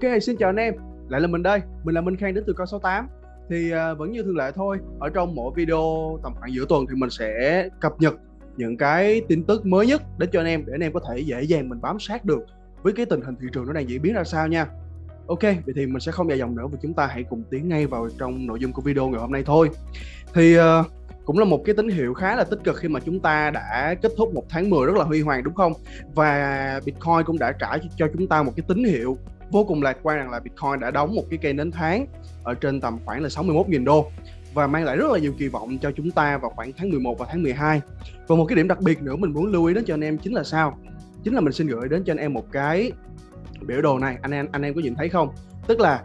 Ok, xin chào anh em. Lại là mình đây, mình là Minh Khang đến từ Coi68. Thì vẫn như thường lệ thôi, ở trong mỗi video tầm khoảng giữa tuần thì mình sẽ cập nhật những cái tin tức mới nhất đến cho anh em, để anh em có thể dễ dàng mình bám sát được với cái tình hình thị trường nó đang diễn biến ra sao nha. Ok, vậy thì mình sẽ không dài dòng nữa và chúng ta hãy cùng tiến ngay vào trong nội dung của video ngày hôm nay thôi. Thì cũng là một cái tín hiệu khá là tích cực khi mà chúng ta đã kết thúc một tháng 10 rất là huy hoàng, đúng không? Và Bitcoin cũng đã trả cho chúng ta một cái tín hiệu vô cùng lạc quan rằng là Bitcoin đã đóng một cái cây nến tháng ở trên tầm khoảng là 61.000 đô và mang lại rất là nhiều kỳ vọng cho chúng ta vào khoảng tháng 11 và tháng 12. Và một cái điểm đặc biệt nữa mình muốn lưu ý đến cho anh em chính là sao? Chính là mình xin gửi đến cho anh em một cái biểu đồ này, anh em có nhìn thấy không? Tức là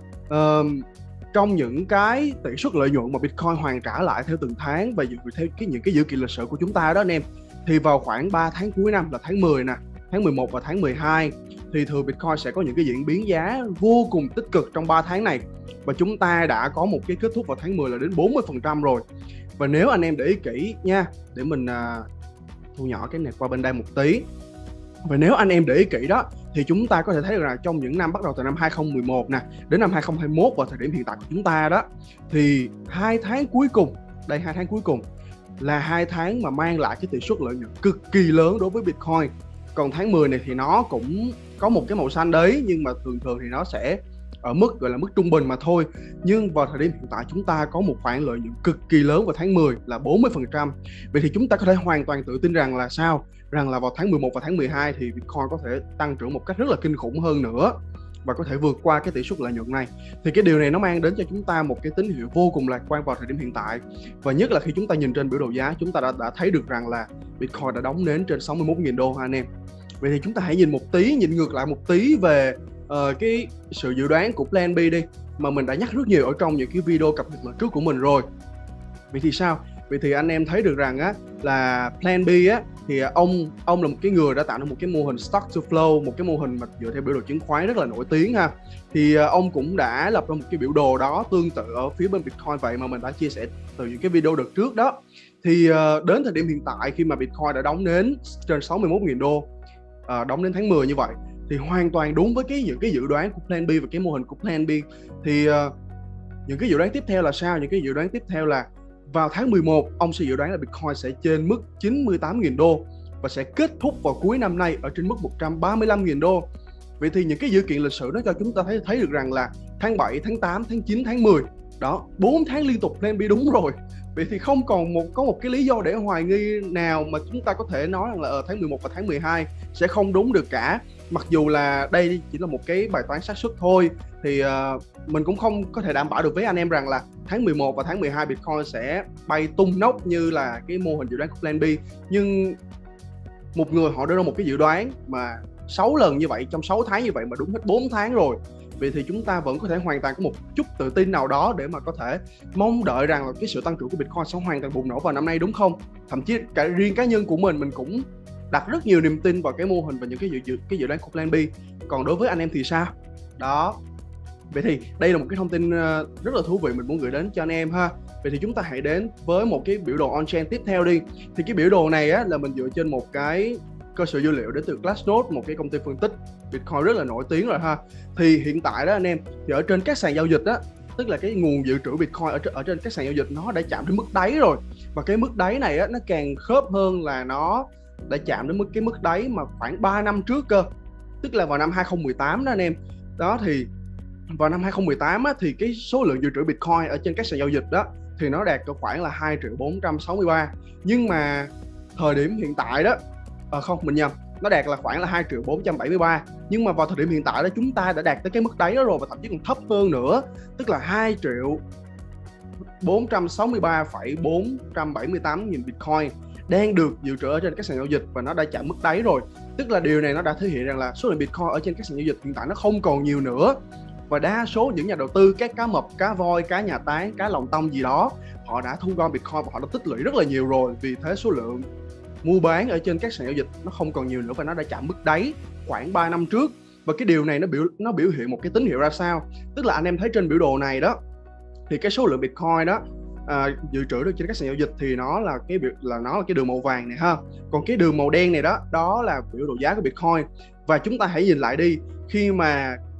trong những cái tỷ suất lợi nhuận mà Bitcoin hoàn trả lại theo từng tháng và theo những cái dữ kiện lịch sử của chúng ta đó anh em, thì vào khoảng 3 tháng cuối năm là tháng 10 nè, tháng 11 và tháng 12 thì thường Bitcoin sẽ có những cái diễn biến giá vô cùng tích cực trong 3 tháng này, và chúng ta đã có một cái kết thúc vào tháng 10 là đến 40% rồi. Và nếu anh em để ý kỹ nha, để mình thu nhỏ cái này qua bên đây một tí. Và nếu anh em để ý kỹ đó thì chúng ta có thể thấy được là trong những năm bắt đầu từ năm 2011 nè đến năm 2021 vào thời điểm hiện tại của chúng ta đó, thì 2 tháng cuối cùng, đây 2 tháng cuối cùng là 2 tháng mà mang lại cái tỷ suất lợi nhuận cực kỳ lớn đối với Bitcoin. Còn tháng 10 này thì nó cũng có một cái màu xanh đấy, nhưng mà thường thì nó sẽ ở mức gọi là mức trung bình mà thôi. Nhưng vào thời điểm hiện tại chúng ta có một khoản lợi nhuận cực kỳ lớn vào tháng 10 là 40%. Vậy thì chúng ta có thể hoàn toàn tự tin rằng là sao? Rằng là vào tháng 11 và tháng 12 thì Bitcoin có thể tăng trưởng một cách rất là kinh khủng hơn nữa và có thể vượt qua cái tỷ suất lợi nhuận này. Thì cái điều này nó mang đến cho chúng ta một cái tín hiệu vô cùng lạc quan vào thời điểm hiện tại. Và nhất là khi chúng ta nhìn trên biểu đồ giá, chúng ta đã thấy được rằng là Bitcoin đã đóng nến trên 61.000 đô ha anh em. Vậy thì chúng ta hãy nhìn ngược lại một tí về cái sự dự đoán của Plan B đi, mà mình đã nhắc rất nhiều ở trong những cái video cập nhật lần trước của mình rồi. Vậy thì sao? Vậy thì anh em thấy được rằng á là Plan B á thì ông là một cái người đã tạo ra một cái mô hình stock to flow, một cái mô hình mà dựa theo biểu đồ chứng khoán rất là nổi tiếng ha. Thì ông cũng đã lập ra một cái biểu đồ đó tương tự ở phía bên Bitcoin vậy mà mình đã chia sẻ từ những cái video đợt trước đó. Thì đến thời điểm hiện tại khi mà Bitcoin đã đóng nến trên 61.000 đô, đóng đến tháng 10 như vậy, thì hoàn toàn đúng với những cái dự đoán của Plan B và cái mô hình của Plan B. Thì những cái dự đoán tiếp theo là sao? Những cái dự đoán tiếp theo là vào tháng 11 ông sẽ dự đoán là Bitcoin sẽ trên mức 98.000 đô và sẽ kết thúc vào cuối năm nay ở trên mức 135.000 đô. Vậy thì những cái dữ kiện lịch sử nó cho chúng ta thấy được rằng là tháng 7, tháng 8, tháng 9, tháng 10 đó, 4 tháng liên tục Plan B đúng rồi. Vậy thì không còn có một cái lý do để hoài nghi nào mà chúng ta có thể nói rằng là ở tháng 11 và tháng 12 sẽ không đúng được cả. Mặc dù là đây chỉ là một cái bài toán xác suất thôi, thì mình cũng không có thể đảm bảo được với anh em rằng là tháng 11 và tháng 12 Bitcoin sẽ bay tung nóc như là cái mô hình dự đoán của Plan B. Nhưng một người họ đưa ra một cái dự đoán mà 6 lần như vậy trong 6 tháng như vậy mà đúng hết 4 tháng rồi. Vậy thì chúng ta vẫn có thể hoàn toàn có một chút tự tin nào đó để mà có thể mong đợi rằng là cái sự tăng trưởng của Bitcoin sẽ hoàn toàn bùng nổ vào năm nay, đúng không? Thậm chí cả riêng cá nhân của mình cũng đặt rất nhiều niềm tin vào cái mô hình và những cái dự đoán của Plan B. Còn đối với anh em thì sao? Đó. Vậy thì đây là một cái thông tin rất là thú vị mình muốn gửi đến cho anh em ha. Vậy thì chúng ta hãy đến với một cái biểu đồ on-chain tiếp theo đi. Thì cái biểu đồ này á, là mình dựa trên một cái cơ sở dữ liệu đến từ Glassnode, một cái công ty phân tích Bitcoin rất là nổi tiếng rồi ha. Thì hiện tại đó anh em, thì ở trên các sàn giao dịch á, tức là cái nguồn dự trữ Bitcoin ở trên các sàn giao dịch nó đã chạm đến mức đáy rồi. Và cái mức đáy này á, nó càng khớp hơn là nó đã chạm đến cái mức đáy mà khoảng 3 năm trước cơ. Tức là vào năm 2018 đó anh em. Đó, thì vào năm 2018 á, thì cái số lượng dự trữ Bitcoin ở trên các sàn giao dịch đó thì nó đạt có khoảng là 2.463 triệu. Nhưng mà thời điểm hiện tại đó, không, mình nhầm, nó đạt là khoảng là 2.473 triệu. Nhưng mà vào thời điểm hiện tại đó chúng ta đã đạt tới cái mức đáy đó rồi, và thậm chí còn thấp hơn nữa. Tức là 2.463.478 nghìn Bitcoin đang được dự trữ ở trên các sàn giao dịch và nó đã chạm mức đáy rồi. Tức là điều này nó đã thể hiện rằng là số lượng Bitcoin ở trên các sàn giao dịch hiện tại nó không còn nhiều nữa. Và đa số những nhà đầu tư, các cá mập, cá voi, cá nhà tán, cá lòng tông gì đó, họ đã thu gom Bitcoin và họ đã tích lũy rất là nhiều rồi. Vì thế số lượng mua bán ở trên các sàn giao dịch nó không còn nhiều nữa và nó đã chạm mức đáy khoảng 3 năm trước. Và cái điều này nó biểu hiện một cái tín hiệu ra sao? Tức là anh em thấy trên biểu đồ này đó, thì cái số lượng Bitcoin đó dự trữ được trên các sàn giao dịch thì nó là cái đường màu vàng này ha. Còn cái đường màu đen này đó là biểu đồ giá của Bitcoin. Và chúng ta hãy nhìn lại đi, khi mà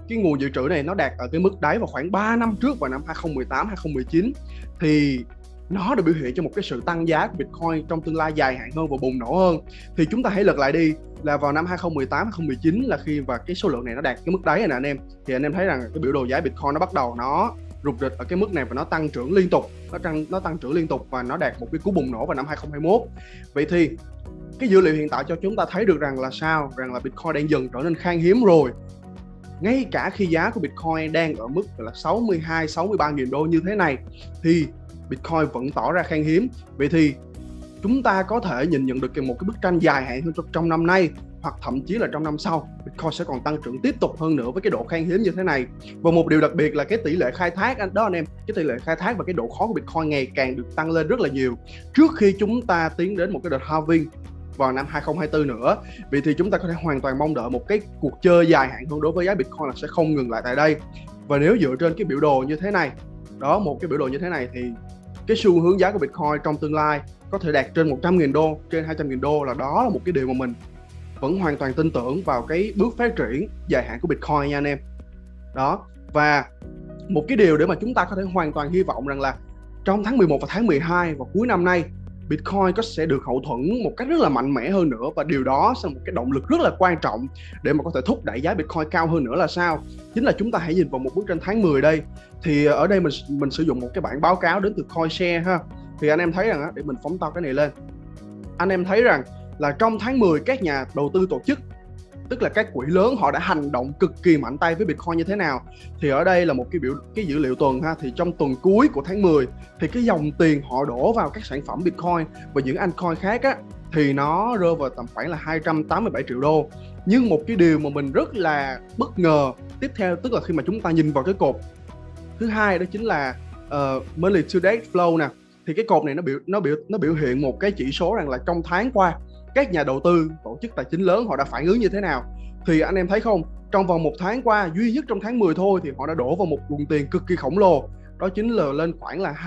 cái nguồn dự trữ này nó đạt ở cái mức đáy vào khoảng 3 năm trước, vào năm 2018, 2019, thì nó đã biểu hiện cho một cái sự tăng giá của Bitcoin trong tương lai dài hạn hơn và bùng nổ hơn. Thì chúng ta hãy lật lại đi, là vào năm 2018, 2019 là khi và cái số lượng này nó đạt cái mức đáy này nè anh em. Thì anh em thấy rằng cái biểu đồ giá Bitcoin nó bắt đầu nó rụt rịch ở cái mức này và nó tăng trưởng liên tục, nó tăng trưởng liên tục và nó đạt một cái cú bùng nổ vào năm 2021. Vậy thì cái dữ liệu hiện tại cho chúng ta thấy được rằng là sao? Rằng là Bitcoin đang dần trở nên khan hiếm rồi. Ngay cả khi giá của Bitcoin đang ở mức là 62, 63 nghìn đô như thế này thì Bitcoin vẫn tỏ ra khan hiếm. Vậy thì chúng ta có thể nhìn nhận được một cái bức tranh dài hạn hơn trong năm nay, hoặc thậm chí là trong năm sau, Bitcoin sẽ còn tăng trưởng tiếp tục hơn nữa với cái độ khan hiếm như thế này. Và một điều đặc biệt là cái tỷ lệ khai thác đó anh em, cái tỷ lệ khai thác và cái độ khó của Bitcoin ngày càng được tăng lên rất là nhiều trước khi chúng ta tiến đến một cái đợt halving vào năm 2024 nữa. Vì thì chúng ta có thể hoàn toàn mong đợi một cái cuộc chơi dài hạn hơn đối với giá Bitcoin là sẽ không ngừng lại tại đây. Và nếu dựa trên cái biểu đồ như thế này, một cái biểu đồ như thế này thì cái xu hướng giá của Bitcoin trong tương lai có thể đạt trên 100.000 đô, trên 200.000 đô, đó là một cái điều mà mình vẫn hoàn toàn tin tưởng vào cái bước phát triển dài hạn của Bitcoin nha anh em. Đó, và một cái điều để mà chúng ta có thể hoàn toàn hy vọng rằng là trong tháng 11 và tháng 12 và cuối năm nay, Bitcoin sẽ được hậu thuẫn một cách rất là mạnh mẽ hơn nữa, và điều đó sẽ là một cái động lực rất là quan trọng để mà có thể thúc đẩy giá Bitcoin cao hơn nữa là sao? Chính là chúng ta hãy nhìn vào một bức tranh tháng 10 đây. Thì ở đây mình sử dụng một cái bảng báo cáo đến từ CoinShare ha. Thì anh em thấy rằng để mình phóng to cái này lên. Anh em thấy rằng là trong tháng 10 các nhà đầu tư tổ chức, tức là các quỹ lớn, họ đã hành động cực kỳ mạnh tay với Bitcoin như thế nào. Thì ở đây là một cái dữ liệu tuần ha. Thì trong tuần cuối của tháng 10 thì cái dòng tiền họ đổ vào các sản phẩm Bitcoin và những altcoin khác thì nó rơi vào tầm khoảng là 287 triệu đô. Nhưng một cái điều mà mình rất là bất ngờ tiếp theo, tức là khi mà chúng ta nhìn vào cái cột thứ hai, đó chính là monthly to date flow nè. Thì cái cột này nó biểu hiện một cái chỉ số rằng là trong tháng qua các nhà đầu tư, tổ chức tài chính lớn họ đã phản ứng như thế nào. Thì anh em thấy không, trong vòng một tháng qua, duy nhất trong tháng 10 thôi, thì họ đã đổ vào một nguồn tiền cực kỳ khổng lồ. Đó chính là lên khoảng là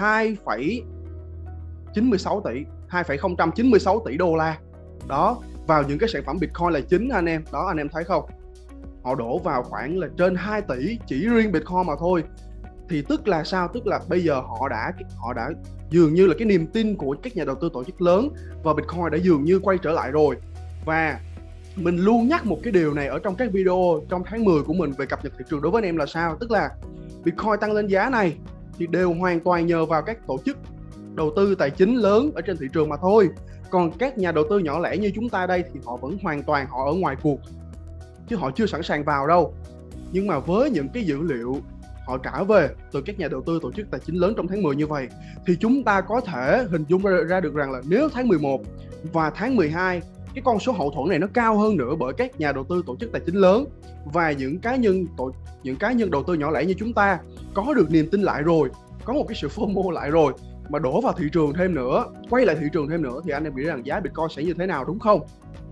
2,96 tỷ đô la. Đó, vào những cái sản phẩm Bitcoin là chính anh em. Đó, anh em thấy không, họ đổ vào khoảng là trên 2 tỷ chỉ riêng Bitcoin mà thôi. Thì tức là sao? Tức là bây giờ họ đã dường như là cái niềm tin của các nhà đầu tư tổ chức lớn và Bitcoin đã dường như quay trở lại rồi. Và mình luôn nhắc một cái điều này ở trong các video trong tháng 10 của mình về cập nhật thị trường đối với anh em là sao? Tức là Bitcoin tăng lên giá này thì đều hoàn toàn nhờ vào các tổ chức đầu tư tài chính lớn ở trên thị trường mà thôi. Còn các nhà đầu tư nhỏ lẻ như chúng ta đây thì họ vẫn hoàn toàn họ ở ngoài cuộc, chứ họ chưa sẵn sàng vào đâu. Nhưng mà với những cái dữ liệu họ trả về từ các nhà đầu tư tổ chức tài chính lớn trong tháng 10 như vậy, thì chúng ta có thể hình dung ra được rằng là nếu tháng 11 và tháng 12 cái con số hậu thuẫn này nó cao hơn nữa bởi các nhà đầu tư tổ chức tài chính lớn, và những cá nhân đầu tư nhỏ lẻ như chúng ta có được niềm tin lại rồi, có một cái sự FOMO lại rồi, mà đổ vào thị trường thêm nữa, quay lại thị trường thêm nữa, thì anh em nghĩ rằng giá Bitcoin sẽ như thế nào, đúng không?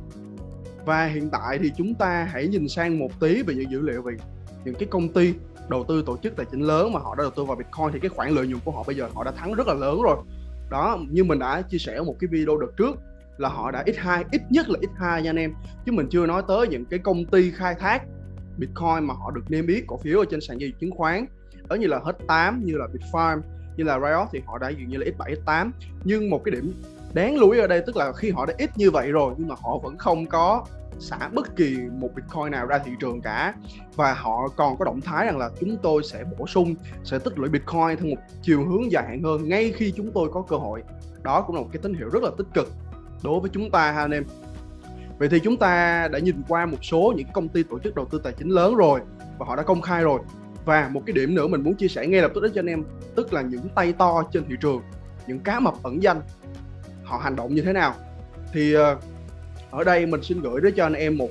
Và hiện tại thì chúng ta hãy nhìn sang một tí về những dữ liệu về những cái công ty đầu tư tổ chức tài chính lớn mà họ đã đầu tư vào Bitcoin. Thì cái khoản lợi nhuận của họ bây giờ họ đã thắng rất là lớn rồi. Đó, như mình đã chia sẻ ở một cái video đợt trước là họ đã x2, ít nhất là x2 nha anh em. Chứ mình chưa nói tới những cái công ty khai thác Bitcoin mà họ được niêm yết cổ phiếu ở trên sàn giao dịch chứng khoán, đó như là H8, như là Bitfarm, như là Riot, thì họ đã dường như là x7, x8. Nhưng một cái điểm đáng lưu ý ở đây tức là khi họ đã ít như vậy rồi nhưng mà họ vẫn không có xả bất kỳ một Bitcoin nào ra thị trường cả, và họ còn có động thái rằng là chúng tôi sẽ bổ sung, sẽ tích lũy Bitcoin theo một chiều hướng dài hạn hơn ngay khi chúng tôi có cơ hội. Đó cũng là một cái tín hiệu rất là tích cực đối với chúng ta ha anh em. Vậy thì chúng ta đã nhìn qua một số những công ty tổ chức đầu tư tài chính lớn rồi và họ đã công khai rồi. Và một cái điểm nữa mình muốn chia sẻ ngay lập tức đến cho anh em, tức là những tay to trên thị trường, những cá mập ẩn danh, họ hành động như thế nào. Thì ở đây mình xin gửi đến cho anh em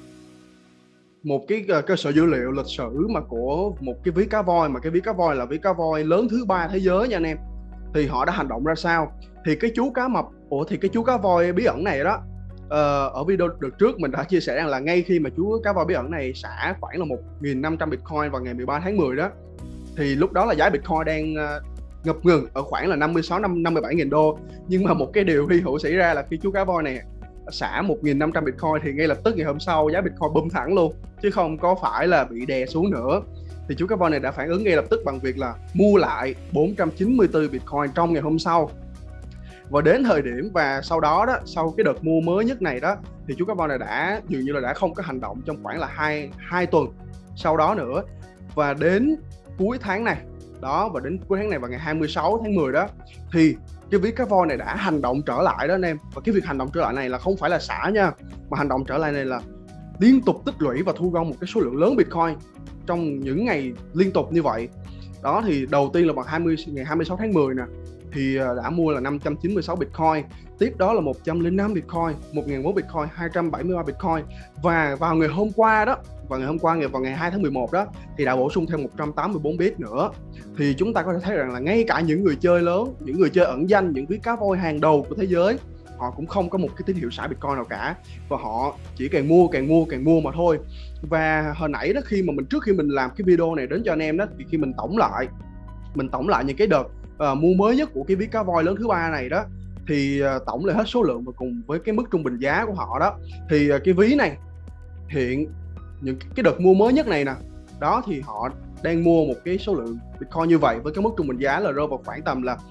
một cái cơ sở dữ liệu lịch sử mà của một cái ví cá voi, mà cái ví cá voi là ví cá voi lớn thứ 3 thế giới nha anh em. Thì họ đã hành động ra sao? Thì cái chú cá mập, thì cái chú cá voi bí ẩn này đó, ở video đợt trước mình đã chia sẻ rằng là ngay khi mà chú cá voi bí ẩn này xả khoảng là 1.500 Bitcoin vào ngày 13 tháng 10 đó, thì lúc đó là giá Bitcoin đang ngập ngừng ở khoảng là 57.000 đô. Nhưng mà một cái điều hy hữu xảy ra là khi chú cá voi này xả 1.500 Bitcoin thì ngay lập tức ngày hôm sau giá Bitcoin bum thẳng luôn. chứ không có phải là bị đè xuống nữa. Thì chú cá voi này đã phản ứng ngay lập tức bằng việc là mua lại 494 Bitcoin trong ngày hôm sau. Và đến thời điểm và sau đó đó, sau cái đợt mua mới nhất này đó, thì chú cá voi này đã dường như là đã không có hành động trong khoảng là hai tuần sau đó nữa. Và đến cuối tháng này đó, và đến cuối tháng này vào ngày 26 tháng 10 đó, thì cái ví cá voi này đã hành động trở lại đó anh em. Và cái việc hành động trở lại này là không phải là xả nha, mà hành động trở lại này là liên tục tích lũy và thu gom một cái số lượng lớn Bitcoin trong những ngày liên tục như vậy. Đó, thì đầu tiên là vào ngày 26 tháng 10 nè, thì đã mua là 596 Bitcoin. Tiếp đó là 105 Bitcoin, 1.001 Bitcoin, 273 Bitcoin. Và vào ngày hôm qua đó, vào ngày 2 tháng 11 đó, thì đã bổ sung thêm 184 bit nữa. Thì chúng ta có thể thấy rằng là ngay cả những người chơi lớn, những người chơi ẩn danh, những ví cá voi hàng đầu của thế giới, họ cũng không có một cái tín hiệu xả Bitcoin nào cả, và họ chỉ càng mua mà thôi. Và hồi nãy đó, trước khi mình làm cái video này đến cho anh em đó, thì khi mình tổng lại những cái đợt mua mới nhất của cái ví cá voi lớn thứ ba này đó, thì tổng lại hết số lượng và cùng với cái mức trung bình giá của họ đó, thì cái ví này hiện những cái đợt mua mới nhất này nè đó, thì họ đang mua một cái số lượng Bitcoin như vậy với cái mức trung bình giá là rơi vào khoảng tầm là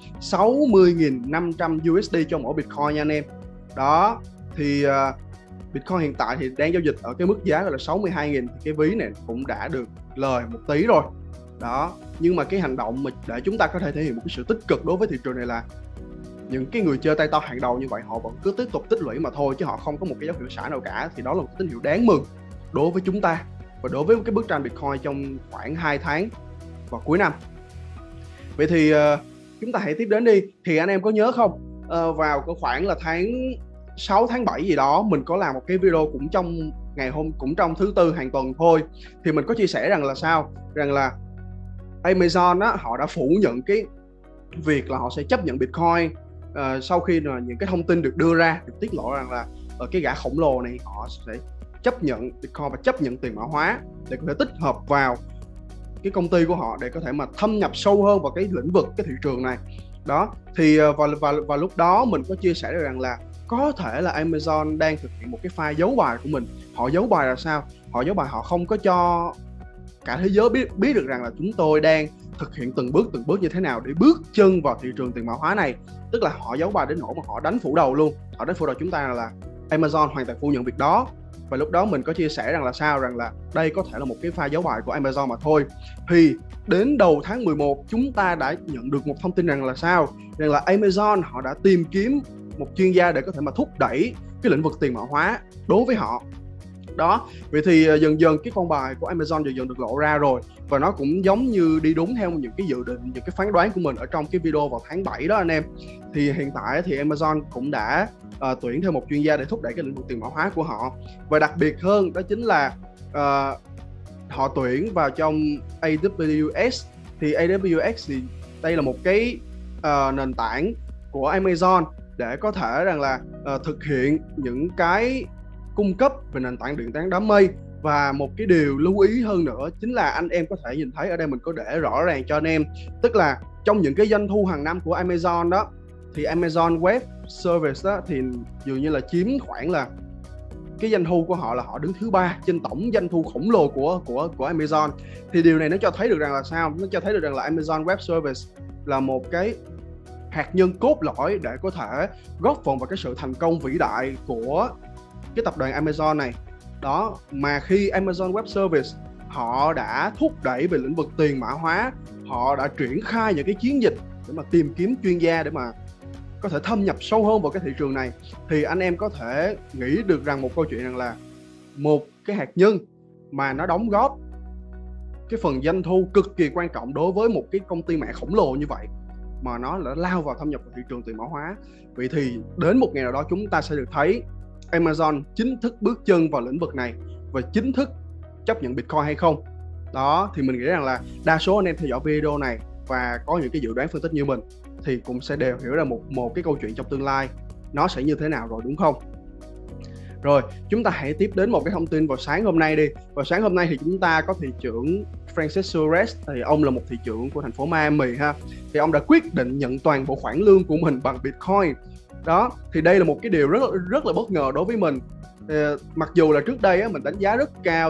60.500 USD cho mỗi Bitcoin nha anh em. Đó, thì Bitcoin hiện tại thì đang giao dịch ở cái mức giá là 62.000, thì cái ví này cũng đã được lời một tí rồi. Đó, nhưng mà cái hành động mà để chúng ta có thể thể hiện một cái sự tích cực đối với thị trường này là những cái người chơi tay to hàng đầu như vậy họ vẫn cứ tiếp tục tích lũy mà thôi, chứ họ không có một cái dấu hiệu xả nào cả. Thì đó là một tín hiệu đáng mừng đối với chúng ta và đối với cái bức tranh Bitcoin trong khoảng 2 tháng vào cuối năm. Vậy thì chúng ta hãy tiếp đến đi. Thì anh em có nhớ không, vào khoảng là tháng 6 tháng 7 gì đó, mình có làm một cái video cũng trong thứ Tư hàng tuần thôi. Thì mình có chia sẻ rằng là sao, rằng là Amazon á, họ đã phủ nhận cái việc là họ sẽ chấp nhận Bitcoin sau khi là những cái thông tin được đưa ra, được tiết lộ rằng là ở cái gã khổng lồ này họ sẽ chấp nhận Bitcoin và chấp nhận tiền mã hóa để có thể tích hợp vào cái công ty của họ để có thể mà thâm nhập sâu hơn vào cái lĩnh vực, cái thị trường này. Đó, thì vào lúc đó mình có chia sẻ được rằng là có thể là Amazon đang thực hiện một cái pha giấu bài của mình. Họ giấu bài là sao? Họ giấu bài, họ không có cho cả thế giới biết được rằng là chúng tôi đang thực hiện từng bước như thế nào để bước chân vào thị trường tiền mã hóa này. Tức là họ giấu bài đến nỗi mà họ đánh phủ đầu luôn. Họ đánh phủ đầu chúng ta là Amazon hoàn toàn phủ nhận việc đó. Và lúc đó mình có chia sẻ rằng là sao, rằng là đây có thể là một cái pha giấu bài của Amazon mà thôi. Thì đến đầu tháng 11 chúng ta đã nhận được một thông tin rằng là sao, rằng là Amazon họ đã tìm kiếm một chuyên gia để có thể mà thúc đẩy cái lĩnh vực tiền mã hóa đối với họ. Đó, vậy thì dần dần cái con bài của Amazon dần được lộ ra rồi, và nó cũng giống như đi đúng theo những cái dự định, những cái phán đoán của mình ở trong cái video vào tháng 7 đó anh em. Thì hiện tại thì Amazon cũng đã tuyển thêm một chuyên gia để thúc đẩy cái lĩnh vực tiền mã hóa của họ. Và đặc biệt hơn đó chính là họ tuyển vào trong AWS. Thì AWS thì đây là một cái nền tảng của Amazon để có thể rằng là thực hiện những cái cung cấp về nền tảng điện toán đám mây. Và một cái điều lưu ý hơn nữa chính là anh em có thể nhìn thấy ở đây, mình có để rõ ràng cho anh em, tức là trong những cái doanh thu hàng năm của Amazon đó, thì Amazon Web Service đó thì dường như là chiếm khoảng là cái doanh thu của họ là họ đứng thứ 3 trên tổng doanh thu khổng lồ của Amazon. Thì điều này nó cho thấy được rằng là sao? Nó cho thấy được rằng là Amazon Web Service là một cái hạt nhân cốt lõi để có thể góp phần vào cái sự thành công vĩ đại của cái tập đoàn Amazon này. Đó, mà khi Amazon Web Service họ đã thúc đẩy về lĩnh vực tiền mã hóa, họ đã triển khai những cái chiến dịch để mà tìm kiếm chuyên gia để mà có thể thâm nhập sâu hơn vào cái thị trường này, thì anh em có thể nghĩ được rằng một câu chuyện rằng là một cái hạt nhân mà nó đóng góp cái phần doanh thu cực kỳ quan trọng đối với một cái công ty mẹ khổng lồ như vậy, mà nó đã lao vào thâm nhập vào thị trường tiền mã hóa. Vậy thì đến một ngày nào đó chúng ta sẽ được thấy Amazon chính thức bước chân vào lĩnh vực này và chính thức chấp nhận Bitcoin hay không. Đó, thì mình nghĩ rằng là đa số anh em theo dõi video này và có những cái dự đoán phân tích như mình thì cũng sẽ đều hiểu ra một cái câu chuyện trong tương lai nó sẽ như thế nào rồi, đúng không? Rồi, chúng ta hãy tiếp đến một cái thông tin vào sáng hôm nay đi. Vào sáng hôm nay thì chúng ta có thị trưởng Francis Suarez, thì ông là một thị trưởng của thành phố Miami ha. Thì ông đã quyết định nhận toàn bộ khoản lương của mình bằng Bitcoin. Đó, thì đây là một cái điều rất là bất ngờ đối với mình. Mặc dù là trước đây á, mình đánh giá rất cao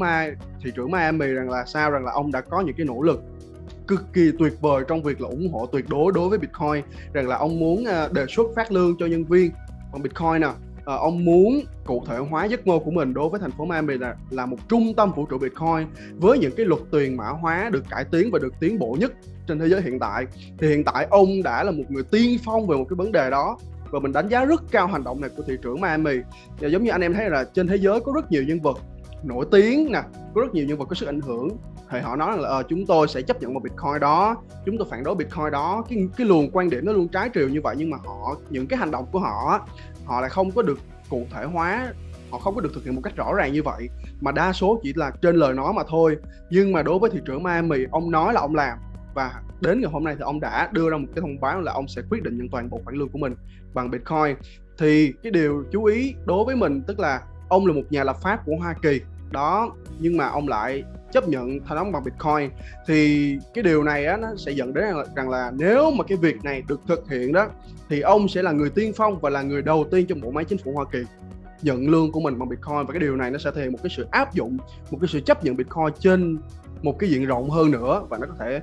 thị trưởng Miami rằng là sao, rằng là ông đã có những cái nỗ lực cực kỳ tuyệt vời trong việc là ủng hộ tuyệt đối đối với Bitcoin, rằng là ông muốn đề xuất phát lương cho nhân viên bằng Bitcoin nè. Ông muốn cụ thể hóa giấc mơ của mình đối với thành phố Miami là một trung tâm vũ trụ Bitcoin với những cái luật tiền mã hóa được cải tiến và được tiến bộ nhất trên thế giới hiện tại. Thì hiện tại ông đã là một người tiên phong về một cái vấn đề đó, và mình đánh giá rất cao hành động này của thị trưởng Miami. Và giống như anh em thấy là trên thế giới có rất nhiều nhân vật nổi tiếng nè, có rất nhiều nhân vật có sức ảnh hưởng, thì họ nói là chúng tôi sẽ chấp nhận một Bitcoin đó, chúng tôi phản đối Bitcoin đó, cái luồng quan điểm nó luôn trái chiều như vậy, nhưng mà những cái hành động của họ lại không có được cụ thể hóa, họ không có được thực hiện một cách rõ ràng như vậy, mà đa số chỉ là trên lời nói mà thôi. Nhưng mà đối với thị trưởng Miami, ông nói là ông làm, và đến ngày hôm nay thì ông đã đưa ra một cái thông báo là ông sẽ quyết định nhận toàn bộ khoản lương của mình bằng Bitcoin. Thì cái điều chú ý đối với mình, tức là ông là một nhà lập pháp của Hoa Kỳ đó, nhưng mà ông lại chấp nhận thanh toán bằng Bitcoin. Thì cái điều này á, nó sẽ dẫn đến rằng là nếu mà cái việc này được thực hiện đó, thì ông sẽ là người tiên phong và là người đầu tiên trong bộ máy chính phủ Hoa Kỳ nhận lương của mình bằng Bitcoin. Và cái điều này nó sẽ thể hiện một cái sự áp dụng, một cái sự chấp nhận Bitcoin trên một cái diện rộng hơn nữa, và nó có thể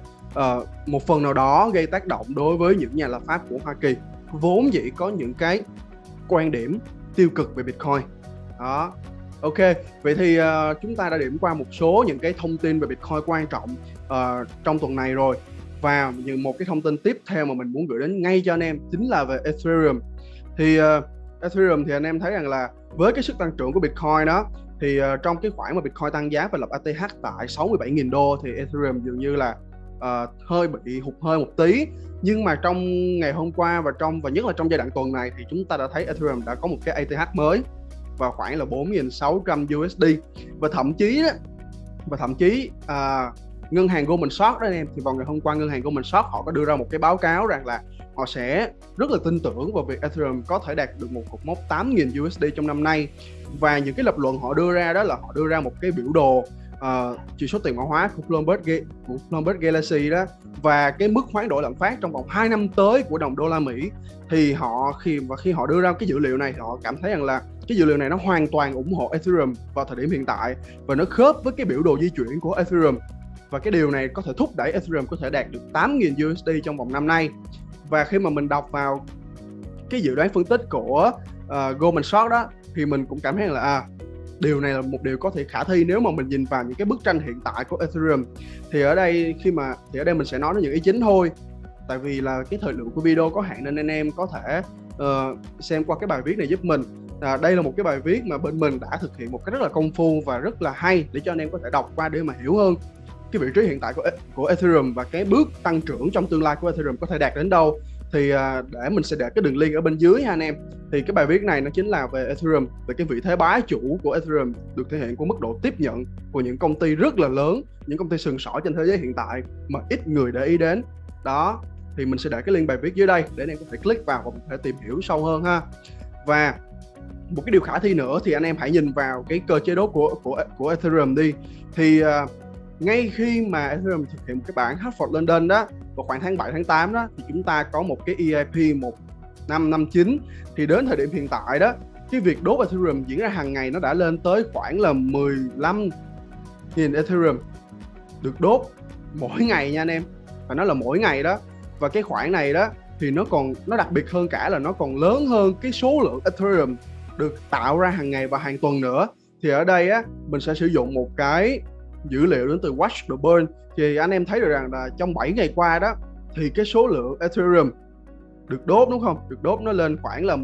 một phần nào đó gây tác động đối với những nhà lập pháp của Hoa Kỳ vốn dĩ có những cái quan điểm tiêu cực về Bitcoin đó. Ok, vậy thì chúng ta đã điểm qua một số những cái thông tin về Bitcoin quan trọng trong tuần này rồi. Và một cái thông tin tiếp theo mà mình muốn gửi đến ngay cho anh em chính là về Ethereum. Thì Ethereum thì anh em thấy rằng là với cái sức tăng trưởng của Bitcoin đó, thì trong cái khoảng mà Bitcoin tăng giá và lập ATH tại 67.000 đô thì Ethereum dường như là hơi bị hụt hơi một tí. Nhưng mà trong ngày hôm qua và nhất là trong giai đoạn tuần này thì chúng ta đã thấy Ethereum đã có một cái ATH mới vào khoảng là 4.600 USD. Và thậm chí ngân hàng Goldman Sachs đó anh em, thì vào ngày hôm qua ngân hàng Goldman Sachs họ có đưa ra một cái báo cáo rằng là họ sẽ rất là tin tưởng vào việc Ethereum có thể đạt được một cột mốc 8.000 USD trong năm nay. Và những cái lập luận họ đưa ra đó là họ đưa ra một cái biểu đồ chỉ số tiền mã hóa của Bloomberg Galaxy đó, và cái mức hoán đổi lạm phát trong vòng 2 năm tới của đồng đô la Mỹ. Thì khi họ đưa ra cái dữ liệu này, họ cảm thấy rằng là cái dữ liệu này nó hoàn toàn ủng hộ Ethereum vào thời điểm hiện tại, và nó khớp với cái biểu đồ di chuyển của Ethereum. Và cái điều này có thể thúc đẩy Ethereum có thể đạt được 8.000 USD trong vòng năm nay. Và khi mà mình đọc vào cái dự đoán phân tích của Goldman Sachs đó, thì mình cũng cảm thấy là điều này là một điều có thể khả thi nếu mà mình nhìn vào những cái bức tranh hiện tại của Ethereum. Thì ở đây mình sẽ nói đến những ý chính thôi, tại vì là cái thời lượng của video có hạn nên anh em có thể xem qua cái bài viết này giúp mình. Đây là một cái bài viết mà bên mình đã thực hiện một cái rất là công phu và rất là hay để cho anh em có thể đọc qua để mà hiểu hơn cái vị trí hiện tại của Ethereum và cái bước tăng trưởng trong tương lai của Ethereum có thể đạt đến đâu. Thì để mình sẽ để cái đường link ở bên dưới ha anh em. Thì cái bài viết này nó chính là về Ethereum, về cái vị thế bá chủ của Ethereum được thể hiện qua mức độ tiếp nhận của những công ty rất là lớn, những công ty sừng sỏ trên thế giới hiện tại mà ít người để ý đến đó. Thì mình sẽ để cái link bài viết dưới đây để anh em có thể click vào và có thể tìm hiểu sâu hơn ha. Và một cái điều khả thi nữa thì anh em hãy nhìn vào cái cơ chế đốt của Ethereum đi. Thì ngay khi mà Ethereum thực hiện một cái bản Hartford London đó vào khoảng tháng 7 tháng 8 đó, thì chúng ta có một cái EIP 1559. Thì đến thời điểm hiện tại đó, cái việc đốt Ethereum diễn ra hàng ngày nó đã lên tới khoảng là 15.000 Ethereum được đốt mỗi ngày nha anh em. Và nó là mỗi ngày đó. Và cái khoản này đó thì nó đặc biệt hơn cả là nó còn lớn hơn cái số lượng Ethereum được tạo ra hàng ngày và hàng tuần nữa. Thì ở đây á, mình sẽ sử dụng một cái dữ liệu đến từ Watch the Burn. Thì anh em thấy được rằng là trong 7 ngày qua đó thì cái số lượng Ethereum được đốt, đúng không? Được đốt nó lên khoảng là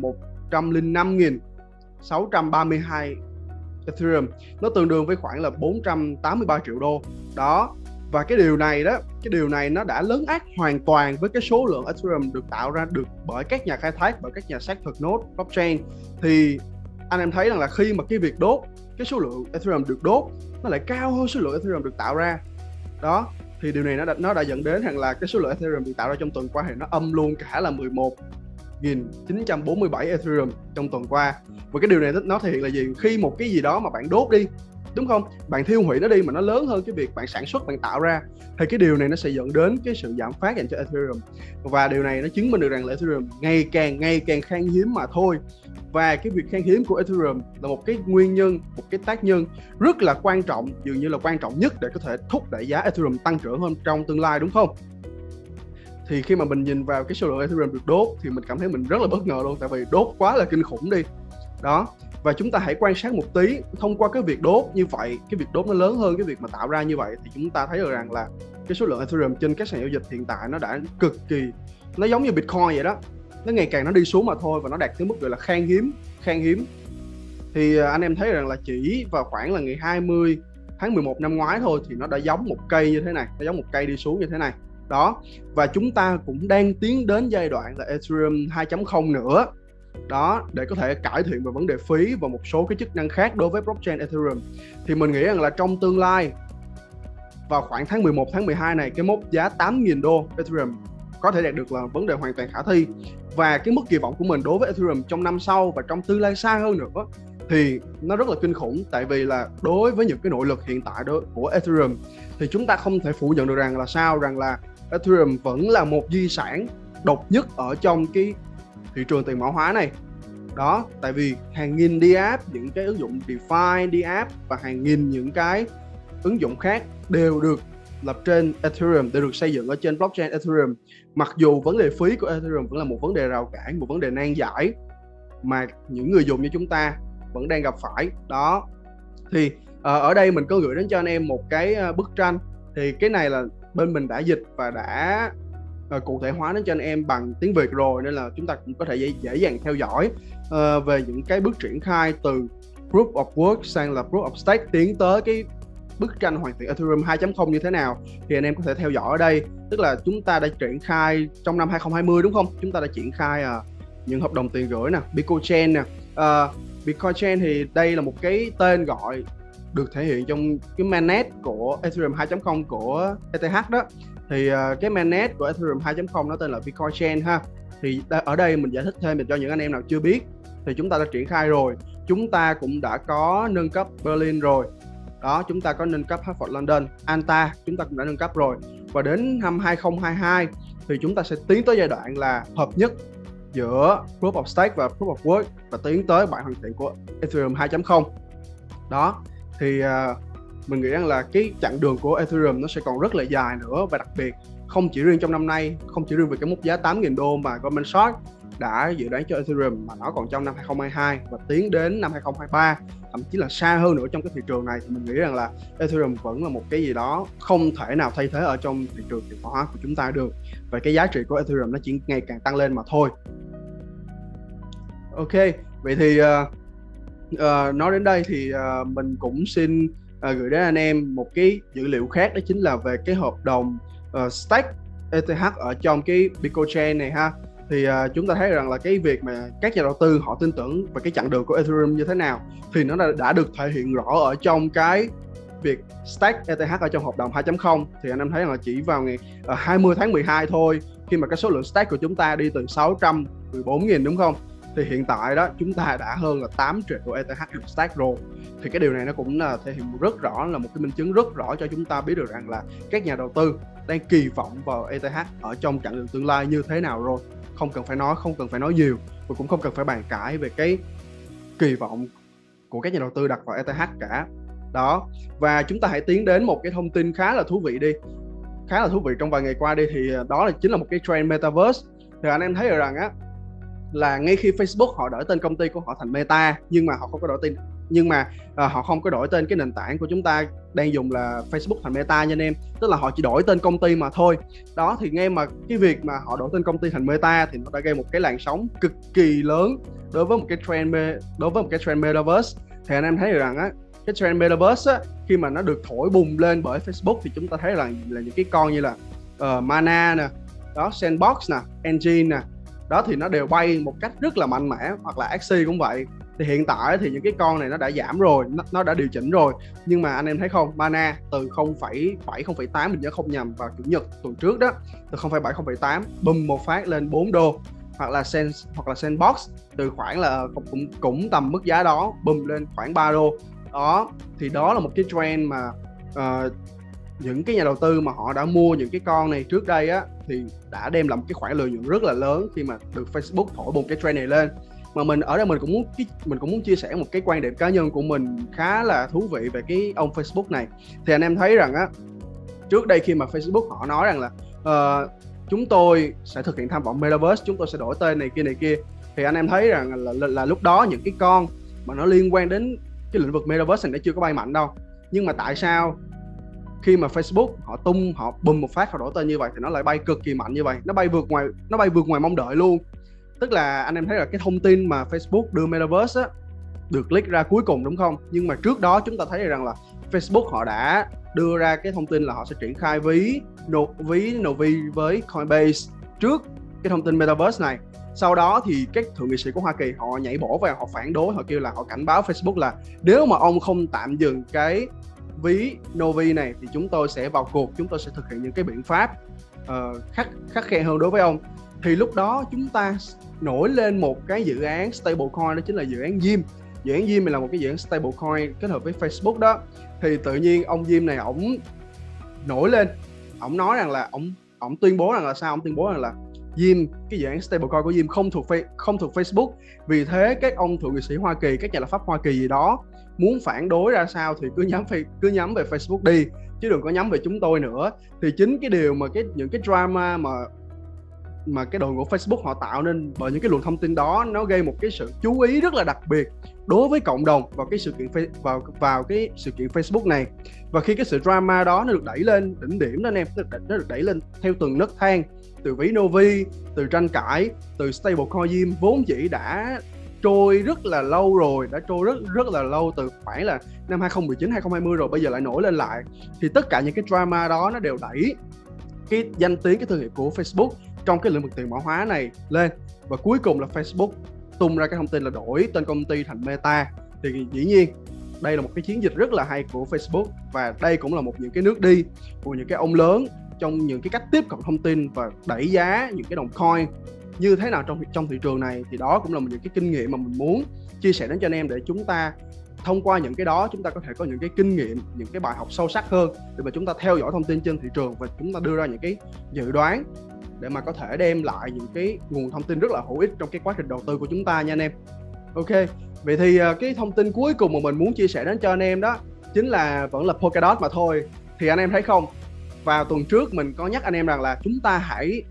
105.632 Ethereum. Nó tương đương với khoảng là 483 triệu đô. Đó. Và cái điều này nó đã lấn át hoàn toàn với cái số lượng Ethereum được tạo ra được bởi các nhà khai thác, bởi các nhà xác thực node blockchain. Thì anh em thấy rằng là khi mà cái việc đốt, cái số lượng Ethereum được đốt nó lại cao hơn số lượng Ethereum được tạo ra. Đó, thì điều này nó đã dẫn đến rằng là cái số lượng Ethereum được tạo ra trong tuần qua thì nó âm luôn cả là 11.947 Ethereum trong tuần qua. Và cái điều này nó thể hiện là gì? Khi một cái gì đó mà bạn đốt đi đúng không? Bạn tiêu hủy nó đi mà nó lớn hơn cái việc bạn sản xuất, bạn tạo ra, thì cái điều này nó sẽ dẫn đến cái sự giảm phát dành cho Ethereum. Và điều này nó chứng minh được rằng là Ethereum ngày càng khan hiếm mà thôi. Và cái việc khan hiếm của Ethereum là một cái nguyên nhân, một cái tác nhân rất là quan trọng, dường như là quan trọng nhất để có thể thúc đẩy giá Ethereum tăng trưởng hơn trong tương lai, đúng không? Thì khi mà mình nhìn vào cái số lượng Ethereum được đốt thì mình cảm thấy mình rất là bất ngờ luôn, tại vì đốt quá là kinh khủng đi. Đó. Và chúng ta hãy quan sát một tí, thông qua cái việc đốt như vậy, cái việc đốt nó lớn hơn cái việc mà tạo ra như vậy, thì chúng ta thấy được rằng là cái số lượng Ethereum trên các sàn giao dịch hiện tại nó đã cực kỳ, nó giống như Bitcoin vậy đó, nó ngày càng nó đi xuống mà thôi, và nó đạt tới mức gọi là khan hiếm. Thì anh em thấy rằng là chỉ vào khoảng là ngày 20 tháng 11 năm ngoái thôi thì nó đã giống một cây như thế này, nó giống một cây đi xuống như thế này đó. Và chúng ta cũng đang tiến đến giai đoạn là Ethereum 2.0 nữa đó, để có thể cải thiện về vấn đề phí và một số cái chức năng khác đối với blockchain Ethereum. Thì mình nghĩ rằng là trong tương lai, vào khoảng tháng 11, tháng 12 này, cái mốc giá 8.000 đô Ethereum có thể đạt được là vấn đề hoàn toàn khả thi. Và cái mức kỳ vọng của mình đối với Ethereum trong năm sau và trong tương lai xa hơn nữa thì nó rất là kinh khủng. Tại vì là đối với những cái nội lực hiện tại đó của Ethereum thì chúng ta không thể phủ nhận được rằng là rằng là Ethereum vẫn là một di sản độc nhất ở trong cái thị trường tiền mã hóa này đó. Tại vì hàng nghìn DApp, những cái ứng dụng DeFi, DApp và hàng nghìn những cái ứng dụng khác đều được lập trên Ethereum, đều được xây dựng ở trên blockchain Ethereum. Mặc dù vấn đề phí của Ethereum vẫn là một vấn đề rào cản, một vấn đề nan giải mà những người dùng như chúng ta vẫn đang gặp phải đó. Thì ở đây mình có gửi đến cho anh em một cái bức tranh. Thì cái này là bên mình đã dịch và đã cụ thể hóa đến cho anh em bằng tiếng Việt rồi, nên là chúng ta cũng có thể dễ dàng theo dõi về những cái bước triển khai từ Proof of Work sang là Proof of Stake, tiến tới cái bức tranh hoàn thiện Ethereum 2.0 như thế nào thì anh em có thể theo dõi ở đây. Tức là chúng ta đã triển khai trong năm 2020 đúng không? Chúng ta đã triển khai những hợp đồng tiền gửi nè, BitcoinChain nè. BitcoinChain thì đây là một cái tên gọi được thể hiện trong cái mainnet của Ethereum 2.0 của ETH đó. Thì cái mainnet của Ethereum 2.0 nó tên là BitcoinChain ha. Thì ở đây mình giải thích thêm để cho những anh em nào chưa biết, thì chúng ta đã triển khai rồi. Chúng ta cũng đã có nâng cấp Berlin rồi đó, chúng ta có nâng cấp Hartford London, Anta chúng ta cũng đã nâng cấp rồi. Và đến năm 2022 thì chúng ta sẽ tiến tới giai đoạn là hợp nhất giữa Proof of Stake và Proof of Work, và tiến tới bản hoàn thiện của Ethereum 2.0 đó. Thì mình nghĩ rằng là cái chặng đường của Ethereum nó sẽ còn rất là dài nữa. Và đặc biệt không chỉ riêng trong năm nay, không chỉ riêng về cái mốc giá 8.000 đô mà Goldman Sachs đã dự đoán cho Ethereum, mà nó còn trong năm 2022 và tiến đến năm 2023, thậm chí là xa hơn nữa trong cái thị trường này. Thì mình nghĩ rằng là Ethereum vẫn là một cái gì đó không thể nào thay thế ở trong thị trường tiền mã hóa của chúng ta được. Và cái giá trị của Ethereum nó chỉ ngày càng tăng lên mà thôi. Ok, vậy thì nói đến đây thì mình cũng xin gửi đến anh em một cái dữ liệu khác, đó chính là về cái hợp đồng stake ETH ở trong cái BitcoinChain này ha. Thì chúng ta thấy rằng là cái việc mà các nhà đầu tư họ tin tưởng về cái chặng đường của Ethereum như thế nào thì nó đã được thể hiện rõ ở trong cái việc stake ETH ở trong hợp đồng 2.0. Thì anh em thấy là chỉ vào ngày 20 tháng 12 thôi, khi mà cái số lượng stake của chúng ta đi từ 614.000 đúng không, thì hiện tại đó chúng ta đã hơn là 8 triệu ETH được stake rồi. Thì cái điều này nó cũng là thể hiện rất rõ, là một cái minh chứng rất rõ cho chúng ta biết được rằng là các nhà đầu tư đang kỳ vọng vào ETH ở trong chặng đường tương lai như thế nào rồi. Không cần phải nói nhiều, và cũng không cần phải bàn cãi về cái kỳ vọng của các nhà đầu tư đặt vào ETH cả đó. Và chúng ta hãy tiến đến một cái thông tin khá là thú vị trong vài ngày qua đi, thì đó là chính là một cái trend Metaverse. Thì anh em thấy được rằng á, là ngay khi Facebook họ đổi tên công ty của họ thành Meta, nhưng mà họ không có đổi tên cái nền tảng của chúng ta đang dùng là Facebook thành Meta nha anh em. Tức là họ chỉ đổi tên công ty mà thôi đó. Thì ngay mà cái việc mà họ đổi tên công ty thành Meta thì nó đã gây một cái làn sóng cực kỳ lớn đối với một cái trend Metaverse. Thì anh em thấy được rằng á, cái trend Metaverse á, khi mà nó được thổi bùng lên bởi Facebook thì chúng ta thấy là những cái con như là Mana nè đó, Sandbox nè, Engine nè đó, thì nó đều bay một cách rất là mạnh mẽ. Hoặc là Axie cũng vậy. Thì hiện tại thì những cái con này nó đã giảm rồi, nó đã điều chỉnh rồi. Nhưng mà anh em thấy không, Mana từ 0,7, 0,8 mình nhớ không nhầm, vào chủ nhật tuần trước đó, từ 0,7, 0,8 bùm một phát lên 4 đô. Hoặc là Sandbox từ khoảng là cũng tầm mức giá đó bùm lên khoảng 3 đô. Đó thì đó là một cái trend mà những cái nhà đầu tư mà họ đã mua những cái con này trước đây á thì đã đem lại một cái khoản lợi nhuận rất là lớn khi mà được Facebook thổi bùng cái trend này lên. Mà mình ở đây mình cũng muốn chia sẻ một cái quan điểm cá nhân của mình khá là thú vị về cái ông Facebook này. Thì anh em thấy rằng á, trước đây khi mà Facebook họ nói rằng là chúng tôi sẽ thực hiện tham vọng Metaverse, chúng tôi sẽ đổi tên này kia, thì anh em thấy rằng là lúc đó những cái con mà nó liên quan đến cái lĩnh vực Metaverse này nó chưa có bay mạnh đâu. Nhưng mà tại sao khi mà Facebook họ bùm một phát họ đổi tên như vậy thì nó lại bay cực kỳ mạnh như vậy, nó bay vượt ngoài mong đợi luôn. Tức là anh em thấy là cái thông tin mà Facebook đưa Metaverse á, được leak ra cuối cùng đúng không? Nhưng mà trước đó chúng ta thấy rằng là Facebook họ đã đưa ra cái thông tin là họ sẽ triển khai ví Novi với Coinbase trước cái thông tin Metaverse này. Sau đó thì các thượng nghị sĩ của Hoa Kỳ họ nhảy bổ vào, họ phản đối, họ kêu là họ cảnh báo Facebook là nếu mà ông không tạm dừng cái ví Novi này thì chúng tôi sẽ vào cuộc, chúng tôi sẽ thực hiện những cái biện pháp khắc khe hơn đối với ông. Thì lúc đó chúng ta nổi lên một cái dự án stablecoin, đó chính là dự án Diem. Dự án Diem này là một cái dự án stablecoin kết hợp với Facebook đó. Thì tự nhiên ông Diem này ổng nổi lên, ổng nói rằng là ổng tuyên bố rằng là sao? Ổng tuyên bố rằng là Diem, cái dự án stablecoin của Diem không thuộc Facebook. Vì thế các ông thượng nghị sĩ Hoa Kỳ, các nhà lập pháp Hoa Kỳ gì đó muốn phản đối ra sao thì cứ nhắm về Facebook đi, chứ đừng có nhắm về chúng tôi nữa. Thì chính cái điều mà những cái drama mà cái đội ngũ Facebook họ tạo nên bởi những cái luồng thông tin đó, nó gây một cái sự chú ý rất là đặc biệt đối với cộng đồng vào cái sự kiện vào cái sự kiện Facebook này. Và khi cái sự drama đó nó được đẩy lên đỉnh điểm đó anh em, nó được đẩy lên theo từng nấc thang, từ ví Novi, từ tranh cãi, từ stablecoin Diem vốn dĩ đã trôi rất là lâu rồi, đã trôi rất là lâu, từ khoảng là năm 2019, 2020 rồi, bây giờ lại nổi lên lại. Thì tất cả những cái drama đó nó đều đẩy cái danh tiếng, cái thương hiệu của Facebook trong cái lĩnh vực tiền mã hóa này lên. Và cuối cùng là Facebook tung ra cái thông tin là đổi tên công ty thành Meta. Thì dĩ nhiên đây là một cái chiến dịch rất là hay của Facebook, và đây cũng là những cái nước đi của những cái ông lớn trong những cái cách tiếp cận thông tin và đẩy giá những cái đồng coin như thế nào trong thị trường này. Thì đó cũng là những cái kinh nghiệm mà mình muốn chia sẻ đến cho anh em, để chúng ta thông qua những cái đó chúng ta có thể có những cái kinh nghiệm, những cái bài học sâu sắc hơn để mà chúng ta theo dõi thông tin trên thị trường và chúng ta đưa ra những cái dự đoán để mà có thể đem lại những cái nguồn thông tin rất là hữu ích trong cái quá trình đầu tư của chúng ta nha anh em. Ok, vậy thì cái thông tin cuối cùng mà mình muốn chia sẻ đến cho anh em đó chính là vẫn là Polkadot mà thôi. Thì anh em thấy không, vào tuần trước mình có nhắc anh em rằng là chúng ta hãy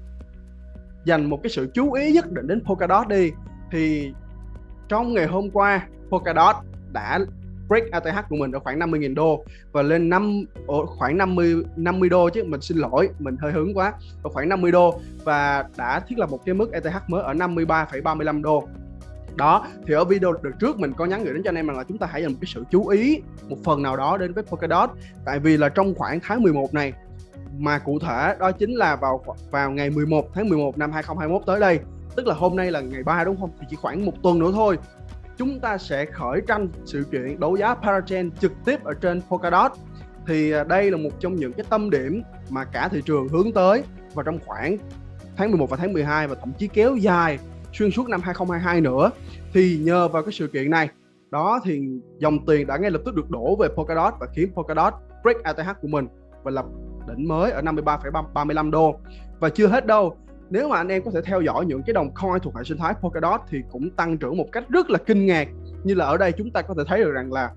dành một cái sự chú ý nhất định đến Polkadot đi. Thì trong ngày hôm qua Polkadot đã break ATH của mình ở khoảng 50.000 đô và lên khoảng 50 đô chứ, mình xin lỗi, mình hơi hứng quá, ở khoảng 50 đô và đã thiết lập một cái mức ATH mới ở 53,35 đô. Đó, thì ở video đợt trước mình có nhắn gửi đến cho anh em rằng là chúng ta hãy dành một cái sự chú ý một phần nào đó đến với Polkadot, tại vì là trong khoảng tháng 11 này, mà cụ thể đó chính là vào ngày 11 tháng 11 năm 2021 tới đây, tức là hôm nay là ngày 3 đúng không, thì chỉ khoảng một tuần nữa thôi chúng ta sẽ khởi tranh sự kiện đấu giá Parachain trực tiếp ở trên Polkadot. Thì đây là một trong những cái tâm điểm mà cả thị trường hướng tới vào trong khoảng tháng 11 và tháng 12 và thậm chí kéo dài xuyên suốt năm 2022 nữa. Thì nhờ vào cái sự kiện này đó thì dòng tiền đã ngay lập tức được đổ về Polkadot và khiến Polkadot break ATH của mình và lập đỉnh mới ở 53,35 đô. Và chưa hết đâu, nếu mà anh em có thể theo dõi những cái đồng coin thuộc hệ sinh thái Polkadot thì cũng tăng trưởng một cách rất là kinh ngạc. Như là ở đây chúng ta có thể thấy được rằng là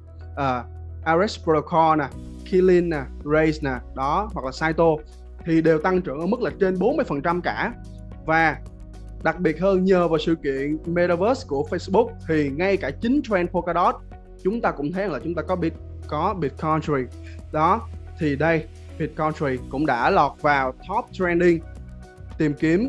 Ares Protocol nè, Kilin nè, Raise nè, đó, hoặc là Saito thì đều tăng trưởng ở mức là trên 40% cả. Và đặc biệt hơn, nhờ vào sự kiện Metaverse của Facebook thì ngay cả chính trend Polkadot chúng ta cũng thấy rằng là chúng ta có Bitcoin đó. Thì đây, Bitcoin cũng đã lọt vào top trending tìm kiếm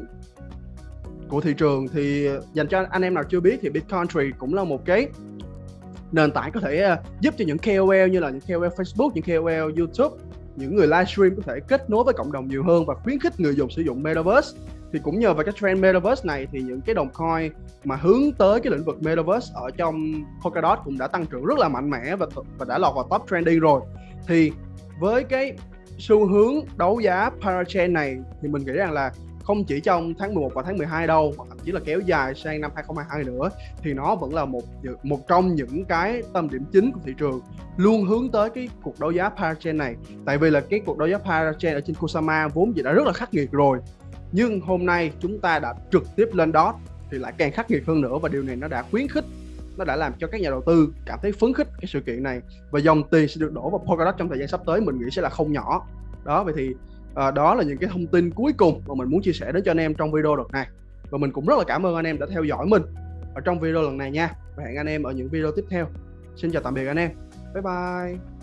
của thị trường. Thì dành cho anh em nào chưa biết thì Bitcoin cũng là một cái nền tảng có thể giúp cho những KOL như là những KOL Facebook, những KOL YouTube, những người livestream có thể kết nối với cộng đồng nhiều hơn và khuyến khích người dùng sử dụng Metaverse. Thì cũng nhờ vào cái trend Metaverse này thì những cái đồng coin mà hướng tới cái lĩnh vực Metaverse ở trong Polkadot cũng đã tăng trưởng rất là mạnh mẽ và đã lọt vào top trending rồi. Thì với cái xu hướng đấu giá Parachain này thì mình nghĩ rằng là không chỉ trong tháng 11 và tháng 12 đâu, mà thậm chí là kéo dài sang năm 2022 nữa, thì nó vẫn là một trong những cái tâm điểm chính của thị trường luôn hướng tới cái cuộc đấu giá Parachain này. Tại vì là cái cuộc đấu giá Parachain ở trên Kusama vốn dĩ đã rất là khắc nghiệt rồi, nhưng hôm nay chúng ta đã trực tiếp lên DOT thì lại càng khắc nghiệt hơn nữa, và điều này nó đã khuyến khích, nó đã làm cho các nhà đầu tư cảm thấy phấn khích cái sự kiện này, và dòng tiền sẽ được đổ vào Polkadot trong thời gian sắp tới mình nghĩ sẽ là không nhỏ. Đó, vậy thì đó là những cái thông tin cuối cùng mà mình muốn chia sẻ đến cho anh em trong video đợt này, và mình cũng rất là cảm ơn anh em đã theo dõi mình ở trong video lần này nha, và hẹn anh em ở những video tiếp theo. Xin chào tạm biệt anh em, bye bye.